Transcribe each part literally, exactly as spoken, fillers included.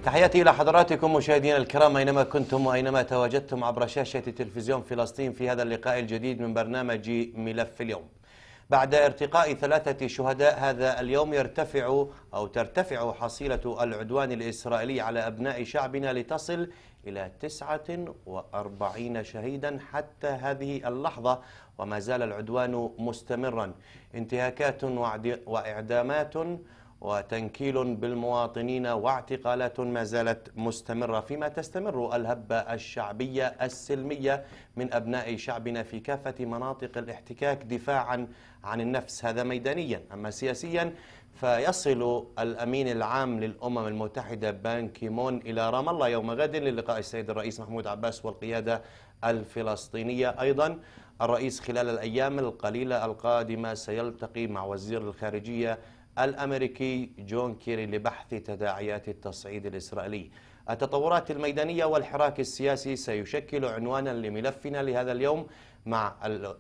تحياتي إلى حضراتكم مشاهدينا الكرام أينما كنتم وأينما تواجدتم عبر شاشة تلفزيون فلسطين في هذا اللقاء الجديد من برنامج ملف اليوم. بعد ارتقاء ثلاثة شهداء هذا اليوم يرتفع أو ترتفع حصيلة العدوان الإسرائيلي على أبناء شعبنا لتصل إلى تسعة وأربعين شهيدا حتى هذه اللحظة، وما زال العدوان مستمرا. انتهاكات وإعدامات وتنكيل بالمواطنين واعتقالات ما زالت مستمرة، فيما تستمر الهبة الشعبية السلمية من أبناء شعبنا في كافة مناطق الاحتكاك دفاعا عن النفس، هذا ميدانيا. أما سياسيا فيصل الأمين العام للأمم المتحدة بان كيمون إلى رام الله يوم غد للقاء السيد الرئيس محمود عباس والقيادة الفلسطينية. أيضا الرئيس خلال الأيام القليلة القادمة سيلتقي مع وزير الخارجية الأمريكي جون كيري لبحث تداعيات التصعيد الإسرائيلي. التطورات الميدانية والحراك السياسي سيشكل عنوانا لملفنا لهذا اليوم مع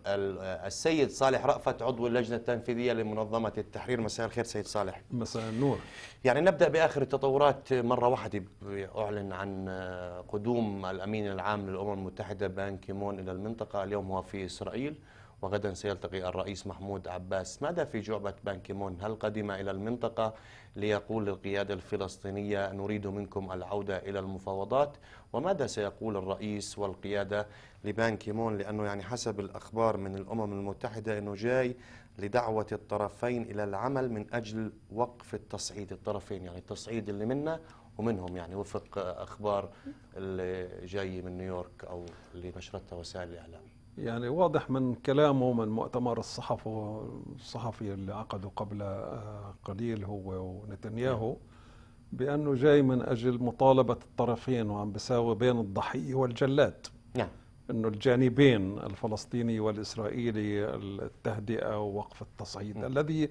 السيد صالح رأفت عضو اللجنة التنفيذية لمنظمة التحرير. مساء الخير سيد صالح. مساء النور. يعني نبدأ بآخر التطورات. مرة واحدة أعلن عن قدوم الأمين العام للأمم المتحدة بان كيمون إلى المنطقة، اليوم هو في إسرائيل وغدا سيلتقي الرئيس محمود عباس. ماذا في جعبة بان كيمون؟ هل قدم إلى المنطقة ليقول للقيادة الفلسطينية نريد منكم العودة إلى المفاوضات؟ وماذا سيقول الرئيس والقيادة لبان كيمون؟ لأنه يعني حسب الأخبار من الأمم المتحدة أنه جاي لدعوة الطرفين إلى العمل من أجل وقف التصعيد، الطرفين يعني التصعيد اللي منا ومنهم، يعني وفق أخبار اللي جاي من نيويورك أو اللي نشرتها وسائل الإعلام. يعني واضح من كلامه من مؤتمر الصحفي الصحفي اللي عقده قبل قليل هو ونتنياهو بأنه جاي من أجل مطالبة الطرفين وعم بيساوي بين الضحية والجلاد. نعم. أنه الجانبين الفلسطيني والإسرائيلي التهدئة ووقف التصعيد. م. الذي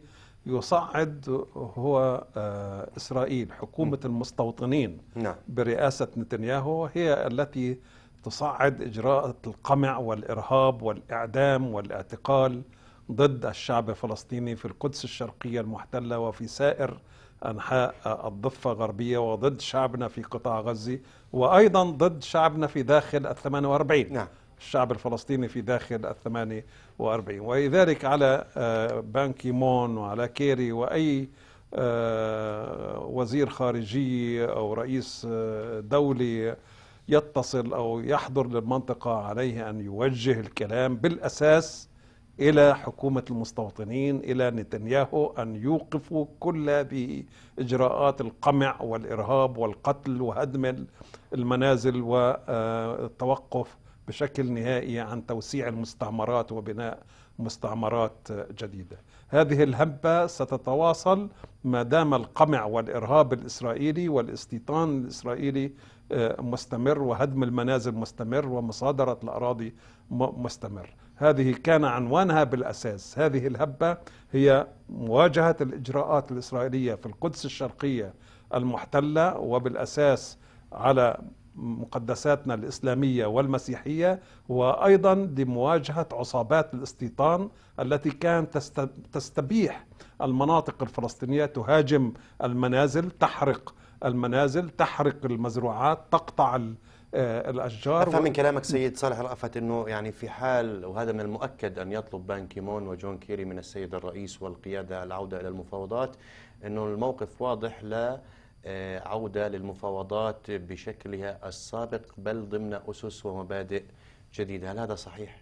يصعد هو إسرائيل، حكومة م. المستوطنين. نعم. برئاسة نتنياهو هي التي تصعد إجراءات القمع والإرهاب والإعدام والاعتقال ضد الشعب الفلسطيني في القدس الشرقية المحتلة وفي سائر أنحاء الضفة الغربية، وضد شعبنا في قطاع غزة، وأيضا ضد شعبنا في داخل الثمانية وأربعين. نعم. الشعب الفلسطيني في داخل الثمانية وأربعين. ولذلك على بان كيمون وعلى كيري وأي وزير خارجية أو رئيس دولي يتصل أو يحضر للمنطقة عليه أن يوجه الكلام بالأساس إلى حكومة المستوطنين، إلى نتنياهو، أن يوقفوا كل هذه إجراءات القمع والإرهاب والقتل وهدم المنازل والتوقف بشكل نهائي عن توسيع المستعمرات وبناء مستعمرات جديدة. هذه الهبة ستتواصل ما دام القمع والإرهاب الإسرائيلي والاستيطان الإسرائيلي مستمر وهدم المنازل مستمر ومصادرة الأراضي مستمر. هذه كان عنوانها بالأساس. هذه الهبة هي مواجهة الإجراءات الإسرائيلية في القدس الشرقية المحتلة، وبالأساس على مقدساتنا الإسلامية والمسيحية، وأيضا لمواجهة عصابات الاستيطان التي كانت تستبيح المناطق الفلسطينية، تهاجم المنازل، تحرق المنازل، تحرق المزروعات، تقطع الأشجار. أفهم من كلامك سيد صالح رأفت أنه يعني في حال، وهذا من المؤكد أن يطلب بان كيمون وجون كيري من السيد الرئيس والقيادة العودة إلى المفاوضات، أنه الموقف واضح لا عودة للمفاوضات بشكلها السابق بل ضمن أسس ومبادئ جديدة. هل هذا صحيح؟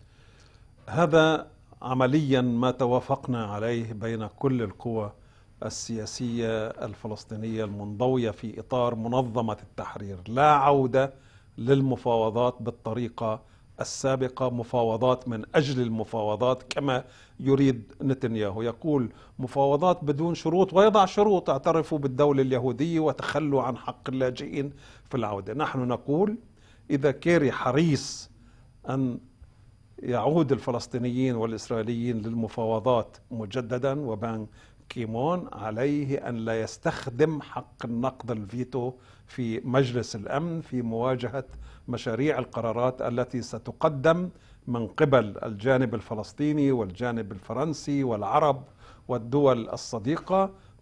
هذا عمليا ما توافقنا عليه بين كل القوى السياسية الفلسطينية المنضوية في إطار منظمة التحرير. لا عودة للمفاوضات بالطريقة السابقة، مفاوضات من أجل المفاوضات كما يريد نتنياهو. يقول مفاوضات بدون شروط ويضع شروط: اعترفوا بالدولة اليهودية وتخلوا عن حق اللاجئين في العودة. نحن نقول إذا كيري حريص أن يعود الفلسطينيين والإسرائيليين للمفاوضات مجددا، وبان كيمون عليه أن لا يستخدم حق النقد الفيتو في مجلس الأمن في مواجهة مشاريع القرارات التي ستقدم من قبل الجانب الفلسطيني والجانب الفرنسي والعرب والدول الصديقة.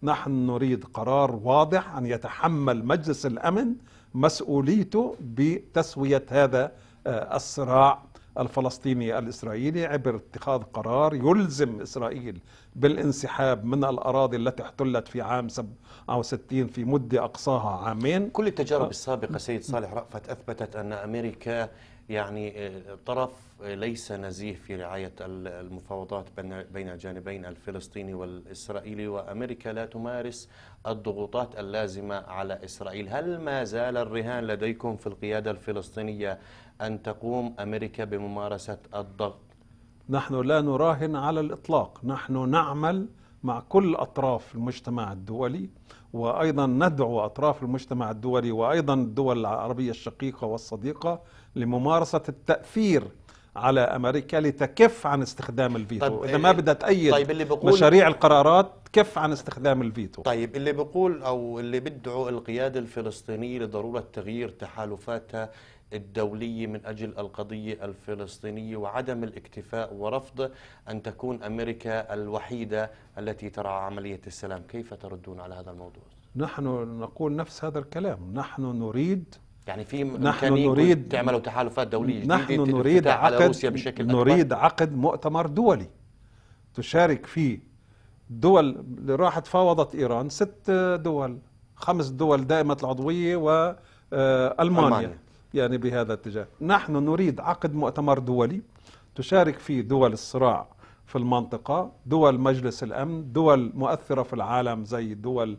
نحن نريد قرار واضح أن يتحمل مجلس الأمن مسؤوليته بتسوية هذا الصراع الفلسطيني الإسرائيلي عبر اتخاذ قرار يلزم إسرائيل بالانسحاب من الأراضي التي احتلت في عام سبعة وستين في مدة أقصاها عامين. كل التجارب السابقة سيد صالح رأفت أثبتت أن أمريكا يعني طرف ليس نزيه في رعاية المفاوضات بين الجانبين الفلسطيني والإسرائيلي، وأمريكا لا تمارس الضغوطات اللازمة على إسرائيل. هل ما زال الرهان لديكم في القيادة الفلسطينية أن تقوم أمريكا بممارسة الضغط؟ نحن لا نراهن على الإطلاق، نحن نعمل مع كل أطراف المجتمع الدولي، وأيضا ندعو أطراف المجتمع الدولي وأيضا الدول العربية الشقيقة والصديقة لممارسة التأثير على أمريكا لتكف عن استخدام الفيتو. طيب إذا ما بدها تأيد طيب اللي بقول مشاريع القرارات كف عن استخدام الفيتو. طيب اللي بيقول أو اللي بدعو القيادة الفلسطينية لضرورة تغيير تحالفاتها الدولية من أجل القضية الفلسطينية وعدم الاكتفاء ورفض أن تكون أمريكا الوحيدة التي ترعى عملية السلام، كيف تردون على هذا الموضوع؟ نحن نقول نفس هذا الكلام. نحن نريد يعني في نحن إمكانية نريد تعملوا تحالفات دولية جديدة نحن نريد على عقد روسيا بشكل نريد أكبر؟ عقد مؤتمر دولي تشارك فيه دول اللي راحت فاوضت إيران، ست دول، خمس دول دائمة العضوية وألمانيا، يعني بهذا الاتجاه. نحن نريد عقد مؤتمر دولي تشارك فيه دول الصراع في المنطقة، دول مجلس الأمن، دول مؤثرة في العالم زي دول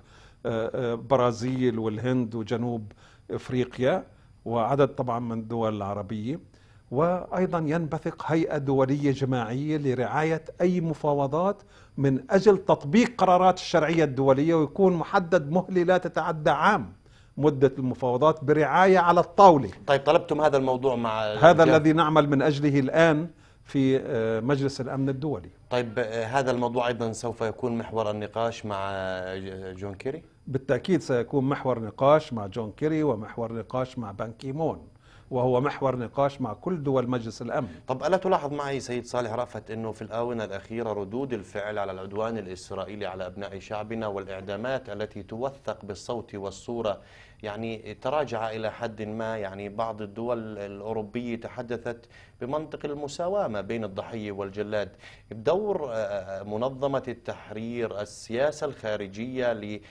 برازيل والهند وجنوب إفريقيا وعدد طبعا من الدول العربية، وأيضا ينبثق هيئة دولية جماعية لرعاية أي مفاوضات من أجل تطبيق قرارات الشرعية الدولية، ويكون محدد مهلة لا تتعدى عام مدة المفاوضات برعاية على الطاولة. طيب طلبتم هذا الموضوع مع هذا الذي نعمل من أجله الآن في مجلس الأمن الدولي. طيب هذا الموضوع أيضا سوف يكون محور النقاش مع جون كيري؟ بالتأكيد سيكون محور نقاش مع جون كيري ومحور نقاش مع بان كي مون، وهو محور نقاش مع كل دول مجلس الأمن. طب ألا تلاحظ معي سيد صالح رأفت أنه في الآونة الأخيرة ردود الفعل على العدوان الإسرائيلي على أبناء شعبنا والإعدامات التي توثق بالصوت والصورة يعني تراجع إلى حد ما؟ يعني بعض الدول الأوروبية تحدثت بمنطق المساواة ما بين الضحية والجلاد. بدور منظمة التحرير السياسة الخارجية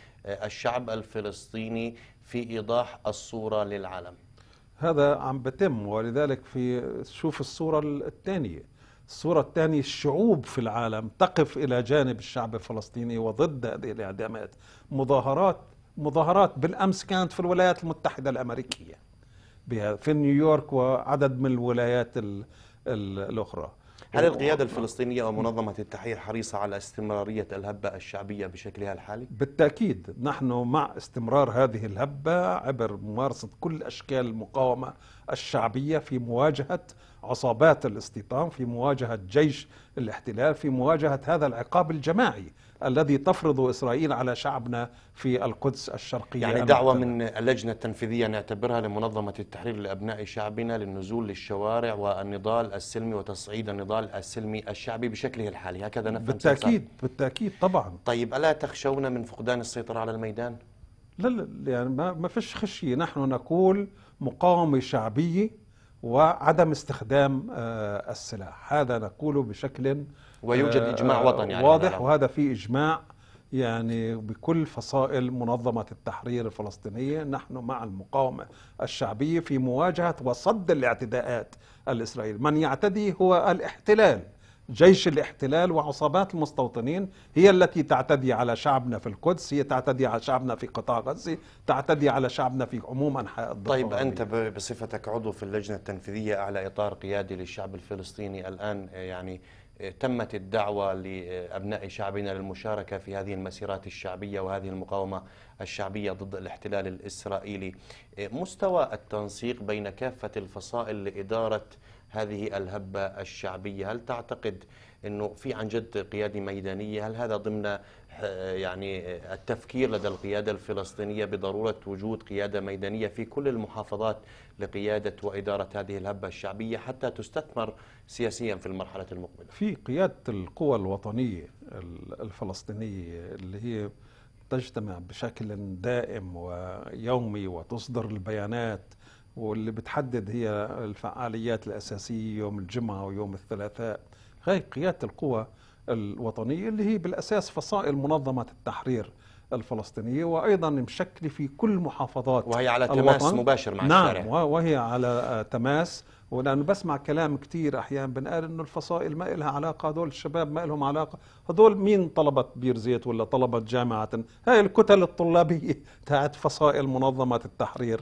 للشعب الفلسطيني في إيضاح الصورة للعالم؟ هذا عم بتم، ولذلك في شوف الصورة الثانية الصورة الثانية الشعوب في العالم تقف إلى جانب الشعب الفلسطيني وضد هذه الإعدامات. مظاهرات مظاهرات بالأمس كانت في الولايات المتحدة الأمريكية، في نيويورك وعدد من الولايات ال ال الأخرى. هل القيادة الفلسطينية ومنظمة التحرير حريصة على استمرارية الهبة الشعبية بشكلها الحالي؟ بالتأكيد نحن مع استمرار هذه الهبة عبر ممارسة كل أشكال المقاومة الشعبية في مواجهة عصابات الاستيطان، في مواجهة جيش الاحتلال، في مواجهة هذا العقاب الجماعي الذي تفرض إسرائيل على شعبنا في القدس الشرقية. يعني دعوة من اللجنة التنفيذية نعتبرها لمنظمة التحرير لأبناء شعبنا للنزول للشوارع والنضال السلمي وتصعيد النضال السلمي الشعبي بشكله الحالي، هكذا نفهم؟ بالتأكيد بالتأكيد طبعا. طيب ألا تخشون من فقدان السيطرة على الميدان؟ لا لا يعني ما ما فيش خشية، نحن نقول مقاومة شعبية وعدم استخدام السلاح، هذا نقوله بشكل ويوجد إجماع وطني واضح، وهذا في إجماع يعني بكل فصائل منظمة التحرير الفلسطينية. نحن مع المقاومة الشعبية في مواجهة وصد الاعتداءات الإسرائيلية. من يعتدي هو الاحتلال، جيش الاحتلال وعصابات المستوطنين هي التي تعتدي على شعبنا في القدس، هي تعتدي على شعبنا في قطاع غزة، تعتدي على شعبنا في عموم أنحاء الضفة. طيب أنت بصفتك عضو في اللجنة التنفيذية على إطار قيادي للشعب الفلسطيني الآن، يعني تمت الدعوة لأبناء شعبنا للمشاركة في هذه المسيرات الشعبية وهذه المقاومة الشعبية ضد الاحتلال الإسرائيلي. مستوى التنسيق بين كافة الفصائل لإدارة هذه الهبة الشعبية، هل تعتقد أنه في عن جد قيادة ميدانية؟ هل هذا ضمن يعني التفكير لدى القيادة الفلسطينية بضرورة وجود قيادة ميدانية في كل المحافظات لقيادة وإدارة هذه الهبة الشعبية حتى تستثمر سياسيا في المرحلة المقبلة؟ في قيادة القوى الوطنية الفلسطينية اللي هي تجتمع بشكل دائم ويومي وتصدر البيانات واللي بتحدد هي الفعاليات الأساسية يوم الجمعة ويوم الثلاثاء، هي قيادة القوى الوطنية اللي هي بالأساس فصائل منظمة التحرير الفلسطينية، وأيضا مشكلة في كل محافظات وهي على تماس الوطن. مباشر مع نعم الشارع. وهي على تماس. ولأنه بسمع كلام كتير أحيانا بنقال إنه الفصائل ما إلها علاقة، هدول الشباب ما إلهم علاقة، هدول مين طلبة بير زيت ولا طلبة جامعة؟ هاي الكتل الطلابية تاعت فصائل منظمة التحرير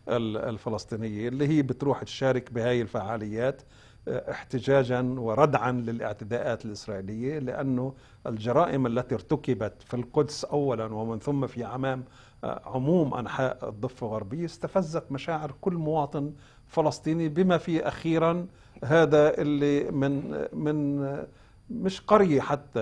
الفلسطينية اللي هي بتروح تشارك بهاي الفعاليات احتجاجا وردعا للاعتداءات الإسرائيلية، لأنه الجرائم التي ارتكبت في القدس أولا ومن ثم في عمان عموم أنحاء الضفة الغربية استفزت مشاعر كل مواطن فلسطيني، بما فيه أخيرا هذا اللي من من مش قرية حتى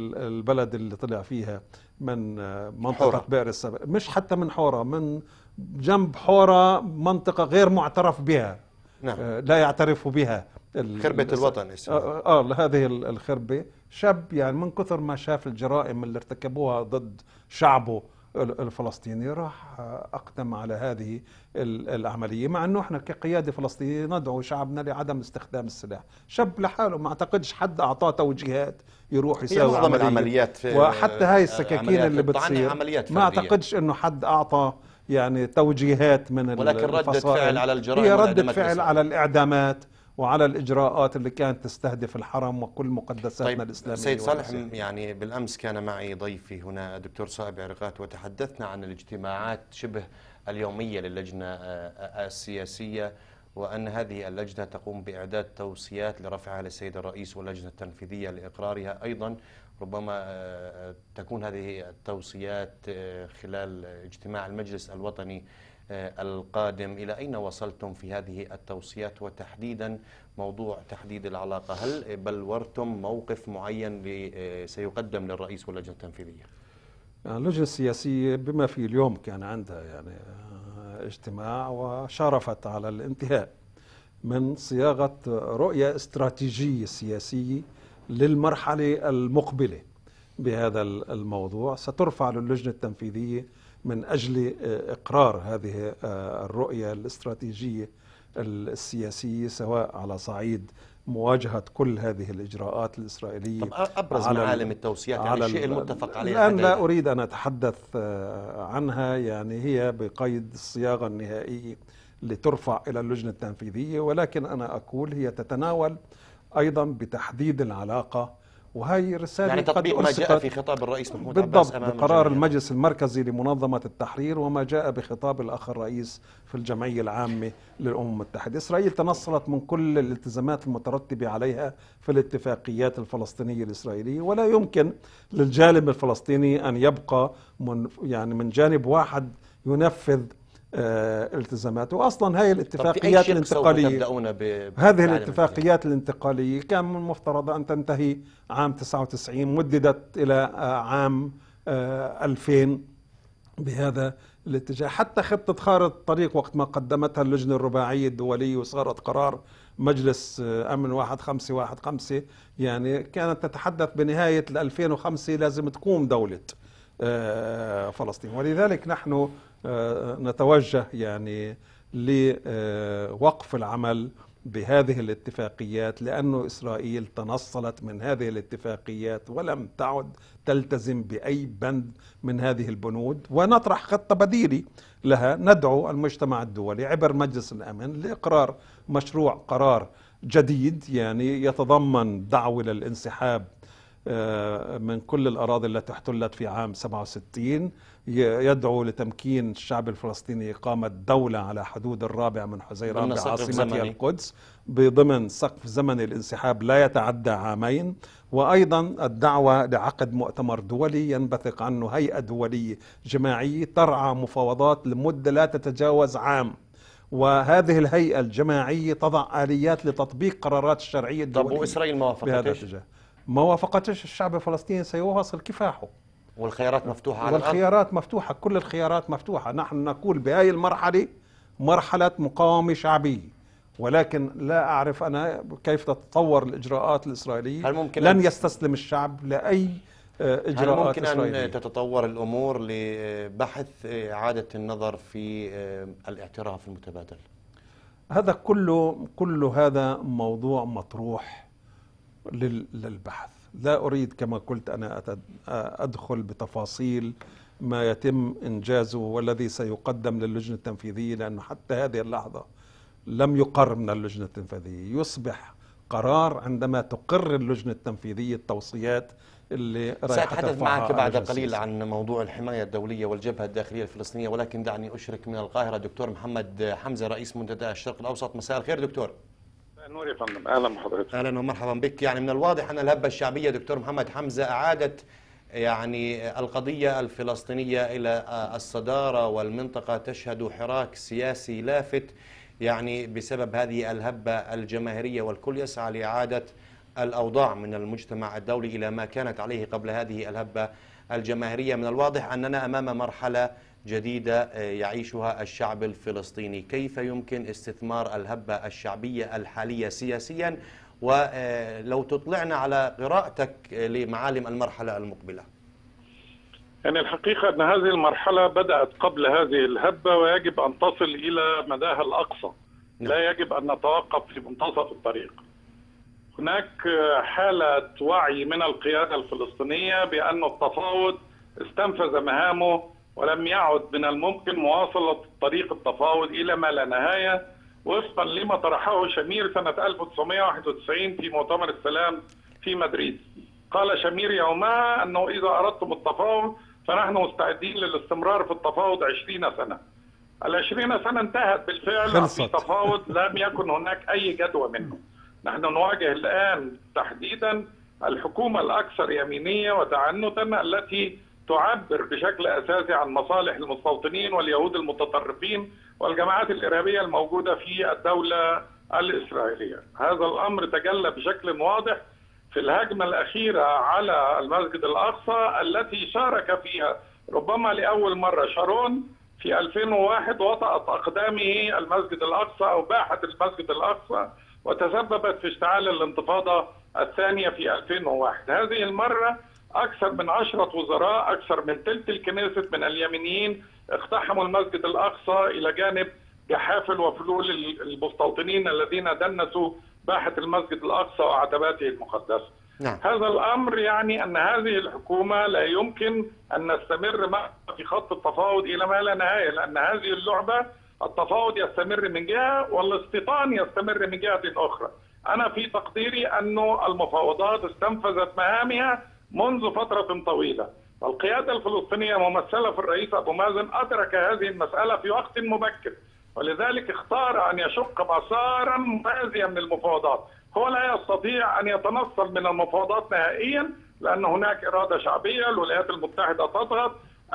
البلد اللي طلع فيها من منطقة بئر السبع، مش حتى من حورة، من جنب حورة منطقة غير معترف بها. نعم. لا يعترف بها خربة الوطن اسمها. آه, آه هذه الخربة. شاب يعني من كثر ما شاف الجرائم اللي ارتكبوها ضد شعبه الفلسطيني راح أقدم على هذه العملية، مع أنه احنا كقيادة فلسطينية ندعو شعبنا لعدم استخدام السلاح. شاب لحاله ما اعتقدش حد أعطاه توجيهات يروح يساوي عملية. العمليات وحتى هاي السكاكين اللي بتصير ما اعتقدش أنه حد أعطى يعني توجيهات من ولكن ردة فعل على الجرائم، هي ردة فعل على الإعدامات وعلى الإجراءات اللي كانت تستهدف الحرم وكل مقدساتنا طيب الإسلامية. سيد صالح، يعني بالأمس كان معي ضيفي هنا الدكتور صائب عرقات، وتحدثنا عن الاجتماعات شبه اليومية للجنة السياسية، وأن هذه اللجنة تقوم بإعداد توصيات لرفعها للسيد الرئيس واللجنة التنفيذية لإقرارها. أيضا ربما تكون هذه التوصيات خلال اجتماع المجلس الوطني القادم. إلى أين وصلتم في هذه التوصيات، وتحديدا موضوع تحديد العلاقة؟ هل بلورتم موقف معين سيقدم للرئيس واللجنة التنفيذية؟ يعني اللجنة السياسية بما في اليوم كان عندها يعني اجتماع وشرفت على الانتهاء من صياغة رؤية استراتيجية سياسية للمرحلة المقبلة بهذا الموضوع، سترفع للجنة التنفيذية من أجل إقرار هذه الرؤية الاستراتيجية السياسية، سواء على صعيد مواجهة كل هذه الإجراءات الإسرائيلية. طب أبرز معالم التوصيات، يعني الشيء المتفق عليه الآن لا أريد أن أتحدث عنها، يعني هي بقيد الصياغة النهائية لترفع إلى اللجنة التنفيذية، ولكن أنا أقول هي تتناول أيضا بتحديد العلاقة، وهي رسالة يعني تطبيق قد ما جاء في خطاب الرئيس محمود عباس بالضبط بقرار المجلس المركزي لمنظمة التحرير، وما جاء بخطاب الأخ الرئيس في الجمعية العامة للأمم المتحدة. إسرائيل تنصلت من كل الالتزامات المترتبة عليها في الاتفاقيات الفلسطينية الإسرائيلية، ولا يمكن للجانب الفلسطيني أن يبقى من يعني من جانب واحد ينفذ آه التزاماته. واصلا هاي الاتفاقيات الانتقاليه هذه الاتفاقيات الانتقاليه كان من المفترض ان تنتهي عام تسعة وتسعين، مددت الى آه عام آه ألفين بهذا الاتجاه. حتى خطه خارطه الطريق وقت ما قدمتها اللجنه الرباعيه الدوليه وصارت قرار مجلس آه امن واحد خمسة واحد خمسة، يعني كانت تتحدث بنهايه ألفين وخمسة لازم تقوم دوله آه فلسطين. ولذلك نحن نتوجه يعني لوقف العمل بهذه الاتفاقيات، لأنه إسرائيل تنصلت من هذه الاتفاقيات ولم تعد تلتزم بأي بند من هذه البنود، ونطرح خطة بديلة لها. ندعو المجتمع الدولي عبر مجلس الأمن لإقرار مشروع قرار جديد يعني يتضمن دعوة للانسحاب من كل الأراضي التي احتلت في عام سبعة وستين، يدعو لتمكين الشعب الفلسطيني إقامة دولة على حدود الرابع من حزيران بعاصمتها القدس بضمن سقف زمني الانسحاب لا يتعدى عامين، وأيضا الدعوة لعقد مؤتمر دولي ينبثق عنه هيئة دولية جماعية ترعى مفاوضات لمدة لا تتجاوز عام، وهذه الهيئة الجماعية تضع آليات لتطبيق قرارات الشرعية الدولية. طب وإسرائيل ما وافقتش؟ ما وافقتش، الشعب الفلسطيني سيواصل كفاحه، والخيارات مفتوحة على والخيارات الأرض. مفتوحة، كل الخيارات مفتوحة. نحن نقول بهذه المرحلة مرحلة مقاومة شعبية، ولكن لا أعرف أنا كيف تتطور الإجراءات الإسرائيلية. لن يستسلم الشعب لأي إجراءات هل ممكن إسرائيلية. أن تتطور الأمور لبحث إعادة النظر في الاعتراف المتبادل؟ هذا كله كل هذا موضوع مطروح للبحث. لا أريد كما قلت أنا أدخل بتفاصيل ما يتم إنجازه والذي سيقدم للجنة التنفيذية، لأنه حتى هذه اللحظة لم يقر من اللجنة التنفيذية. يصبح قرار عندما تقر اللجنة التنفيذية التوصيات اللي سأتحدث معك بعد قليل عن موضوع الحماية الدولية والجبهة الداخلية الفلسطينية، ولكن دعني أشرك من القاهرة دكتور محمد حمزة رئيس منتدى الشرق الأوسط. مساء الخير دكتور. نور يا فندم، أهلا بحضرتك. أهلا ومرحبا بك. يعني من الواضح أن الهبة الشعبية دكتور محمد حمزة أعادت يعني القضية الفلسطينية إلى الصدارة، والمنطقة تشهد حراك سياسي لافت يعني بسبب هذه الهبة الجماهيرية، والكل يسعى لإعادة الأوضاع من المجتمع الدولي إلى ما كانت عليه قبل هذه الهبة الجماهيرية. من الواضح أننا أمام مرحلة جديدة يعيشها الشعب الفلسطيني. كيف يمكن استثمار الهبة الشعبية الحالية سياسيا، ولو تطلعنا على قراءتك لمعالم المرحلة المقبلة؟ يعني الحقيقة أن هذه المرحلة بدأت قبل هذه الهبة ويجب أن تصل إلى مداها الأقصى. لا يجب أن نتوقف في منتصف الطريق. هناك حالة وعي من القيادة الفلسطينية بأن التفاوض استنفذ مهامه ولم يعد من الممكن مواصلة طريق التفاوض إلى ما لا نهاية، وفقا لما طرحه شمير سنة ألف وتسعمائة وواحد وتسعين في مؤتمر السلام في مدريد. قال شمير يومها أنه إذا أردتم التفاوض فنحن مستعدين للاستمرار في التفاوض عشرين سنة. العشرين سنة انتهت بالفعل في تفاوض لم يكن هناك أي جدوى منه. نحن نواجه الآن تحديدا الحكومة الأكثر يمينية وتعنتا التي تعبر بشكل أساسي عن مصالح المستوطنين واليهود المتطرفين والجماعات الإرهابية الموجودة في الدولة الإسرائيلية. هذا الأمر تجلى بشكل واضح في الهجمة الأخيرة على المسجد الأقصى التي شارك فيها ربما لأول مرة شارون في ألفين وواحد، وطأت أقدامه المسجد الأقصى أو باحت المسجد الأقصى وتسببت في اشتعال الانتفاضة الثانية في ألفين وواحد. هذه المرة أكثر من عشرة وزراء، أكثر من ثلث الكنيست من اليمينيين اقتحموا المسجد الأقصى إلى جانب جحافل وفلول المستوطنين الذين دنسوا باحة المسجد الأقصى وعتباته المقدسة. نعم. هذا الأمر يعني أن هذه الحكومة لا يمكن أن نستمر معها في خط التفاوض إلى ما لا نهاية، لأن هذه اللعبة التفاوض يستمر من جهة والاستيطان يستمر من جهة أخرى. أنا في تقديري أن المفاوضات استنفذت مهامها منذ فترة طويلة، والقيادة الفلسطينية ممثلة في الرئيس أبو مازن أدرك هذه المسألة في وقت مبكر، ولذلك اختار أن يشق مسارا موازيا من المفاوضات. هو لا يستطيع أن يتنصل من المفاوضات نهائيا لأن هناك إرادة شعبية، الولايات المتحدة تضغط،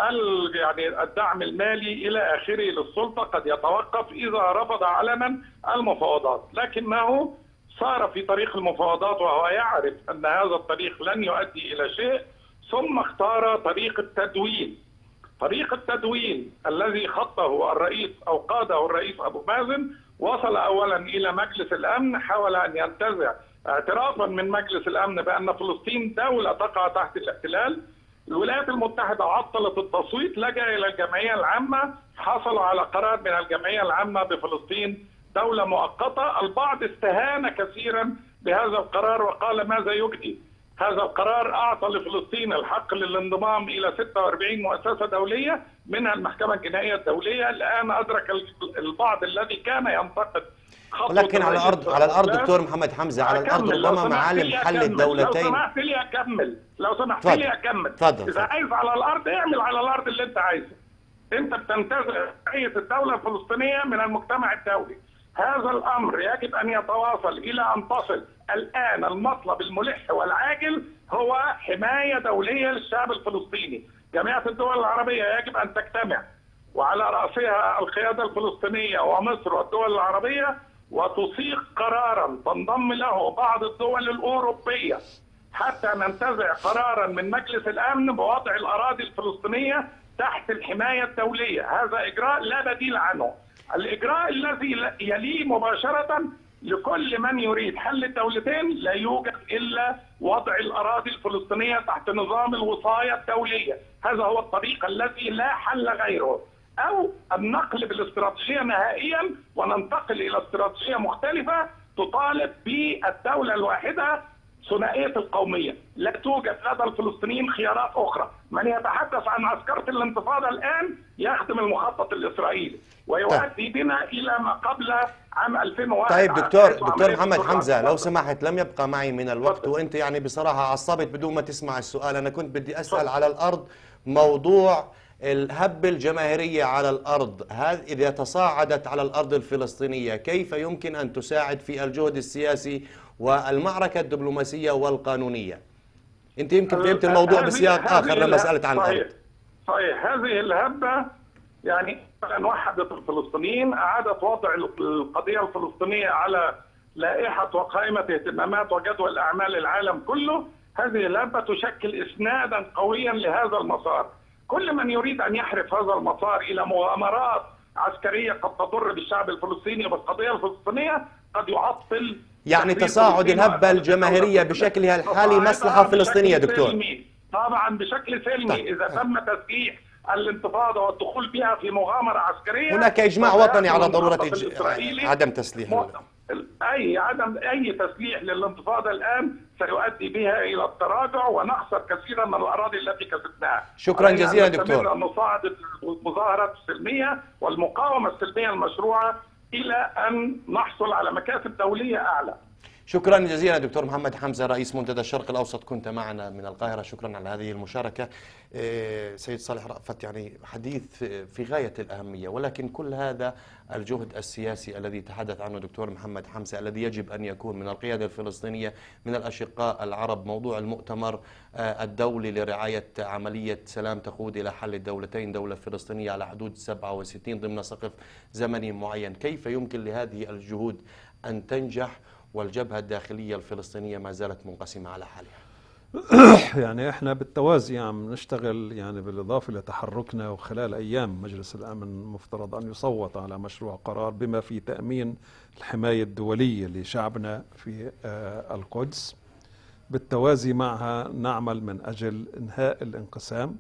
يعني الدعم المالي إلى آخره للسلطة قد يتوقف إذا رفض علنا المفاوضات، لكنه صار في طريق المفاوضات وهو يعرف أن هذا الطريق لن يؤدي إلى شيء، ثم اختار طريق التدوين. طريق التدوين الذي خطه الرئيس أو قاده الرئيس أبو مازن وصل أولا إلى مجلس الأمن، حاول أن ينتزع اعترافا من مجلس الأمن بأن فلسطين دولة تقع تحت الاحتلال. الولايات المتحدة عطلت التصويت، لجأ إلى الجمعية العامة، حصلوا على قرار من الجمعية العامة بفلسطين دولة مؤقتة. البعض استهان كثيرا بهذا القرار وقال ماذا يجدي؟ هذا القرار أعطى لفلسطين الحق للانضمام إلى ستة وأربعين مؤسسة دولية منها المحكمة الجنائية الدولية. الآن أدرك البعض الذي كان ينتقد، ولكن على الأرض على الأرض دكتور محمد حمزة، على الأرض ربما معالم حل الدولتين. لو سمحت لي أكمل لو سمحت لي أكمل فضل. إذا عايز على الأرض اعمل على الأرض اللي أنت عايزه. أنت بتنتزع رئيس الدولة الفلسطينية من المجتمع الدولي. هذا الأمر يجب أن يتواصل إلى أن تصل. الآن المطلب الملح والعاجل هو حماية دولية للشعب الفلسطيني. جمعية الدول العربية يجب أن تجتمع وعلى رأسها القيادة الفلسطينية ومصر والدول العربية وتصيغ قرارا تنضم له بعض الدول الأوروبية حتى ننتزع قرارا من مجلس الأمن بوضع الأراضي الفلسطينية تحت الحماية الدولية. هذا إجراء لا بديل عنه. الإجراء الذي يليه مباشرة لكل من يريد حل الدولتين لا يوجد إلا وضع الأراضي الفلسطينية تحت نظام الوصاية الدولية. هذا هو الطريق الذي لا حل غيره، أو النقل بالاستراتيجية نهائيا وننتقل إلى استراتيجية مختلفة تطالب بالدولة الواحدة ثنائية القومية. لا توجد لدى الفلسطينيين خيارات أخرى. من يتحدث عن عسكرة الانتفاضة الآن يخدم المخطط الإسرائيلي ويؤدي بنا إلى ما قبل عام ألفين وواحد. طيب دكتور دكتور محمد حمزة، لو سمحت، لم يبقى معي من الوقت وأنت يعني بصراحة عصبت بدون ما تسمع السؤال. أنا كنت بدي أسأل على الأرض موضوع الهبة الجماهيرية على الأرض، هذه إذا تصاعدت على الأرض الفلسطينية كيف يمكن أن تساعد في الجهد السياسي والمعركة الدبلوماسية والقانونية؟ أنت يمكن فهمت الموضوع بسياق آخر لما سألت عن الأرض. صحيح. هذه الهبة يعني أن وحدت الفلسطينيين، أعادت وضع القضية الفلسطينية على لائحة وقائمة اهتمامات وجدول أعمال العالم كله. هذه الهبة تشكل إسنادا قويا لهذا المسار. كل من يريد أن يحرف هذا المسار إلى مغامرات عسكرية قد تضر بالشعب الفلسطيني وبالقضية الفلسطينية قد يعطل. يعني تصاعد الهبة الجماهيرية بشكلها الحالي مصلحة فلسطينية دكتور؟ سلمي. طبعا بشكل سلمي. طيب. إذا تم تسليح الانتفاضة والدخول بها في مغامرة عسكرية، هناك إجماع وطني على ضرورة إج... عدم تسليح م... أي عدم أي تسليح للانتفاضة الآن سيؤدي بها إلى التراجع ونخسر كثيرا من الأراضي التي كسبناها. شكرا جزيلا دكتور. نصاعد المظاهرات السلمية والمقاومة السلمية المشروعة إلى أن نحصل على مكاسب دولية أعلى. شكرا جزيلا دكتور محمد حمزة رئيس منتدى الشرق الأوسط، كنت معنا من القاهرة. شكرا على هذه المشاركة. سيد صالح رأفت، يعني حديث في غاية الأهمية، ولكن كل هذا الجهد السياسي الذي تحدث عنه دكتور محمد حمزة الذي يجب أن يكون من القيادة الفلسطينية من الأشقاء العرب، موضوع المؤتمر الدولي لرعاية عملية سلام تقود إلى حل الدولتين، دولة فلسطينية على حدود سبعة وستين ضمن سقف زمني معين، كيف يمكن لهذه الجهود أن تنجح والجبهة الداخلية الفلسطينية ما زالت منقسمة على حالها؟ يعني احنا بالتوازي عم نشتغل، يعني بالإضافة لتحركنا، وخلال أيام مجلس الأمن مفترض أن يصوت على مشروع قرار بما في تأمين الحماية الدولية لشعبنا في آه القدس. بالتوازي معها نعمل من أجل إنهاء الانقسام،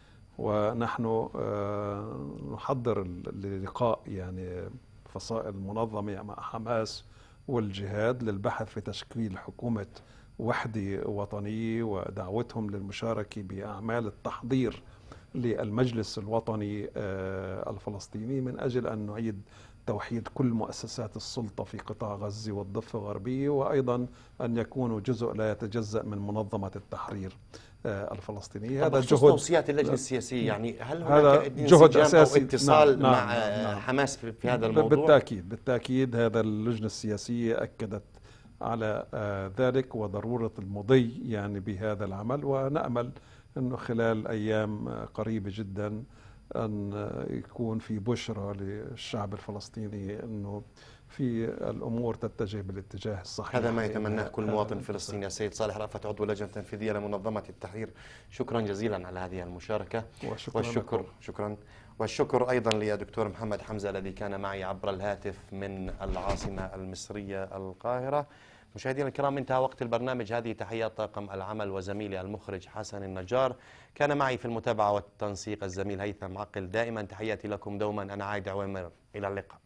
ونحن آه نحضر للقاء يعني فصائل منظمة مع حماس والجهاد للبحث في تشكيل حكومة وحدة وطنية، ودعوتهم للمشاركة بأعمال التحضير للمجلس الوطني الفلسطيني من أجل أن نعيد توحيد كل مؤسسات السلطة في قطاع غزة والضفة الغربية، وأيضا أن يكونوا جزء لا يتجزأ من منظمة التحرير الفلسطينية. هذا جهد توصيات اللجنة السياسية، يعني هل هذا جهد أساسي أو اتصال نعم مع نعم نعم حماس في هذا الموضوع؟ بالتأكيد بالتأكيد هذا اللجنة السياسية أكدت على ذلك وضرورة المضي يعني بهذا العمل، ونأمل أنه خلال أيام قريبة جدا أن يكون في بشرى للشعب الفلسطيني أنه في الأمور تتجه بالاتجاه الصحيح. هذا ما يتمناه كل مواطن فلسطيني. السيد صالح رأفت عضو اللجنة التنفيذية لمنظمة التحرير، شكرا جزيلا على هذه المشاركة. والشكر شكرا والشكر أيضا لدكتور محمد حمزة الذي كان معي عبر الهاتف من العاصمة المصرية القاهرة. مشاهدينا الكرام، انتهى وقت البرنامج. هذه تحيات طاقم العمل وزميلي المخرج حسن النجار، كان معي في المتابعة والتنسيق الزميل هيثم عقل. دائما تحياتي لكم دوما، أنا عايد عوامر، إلى اللقاء.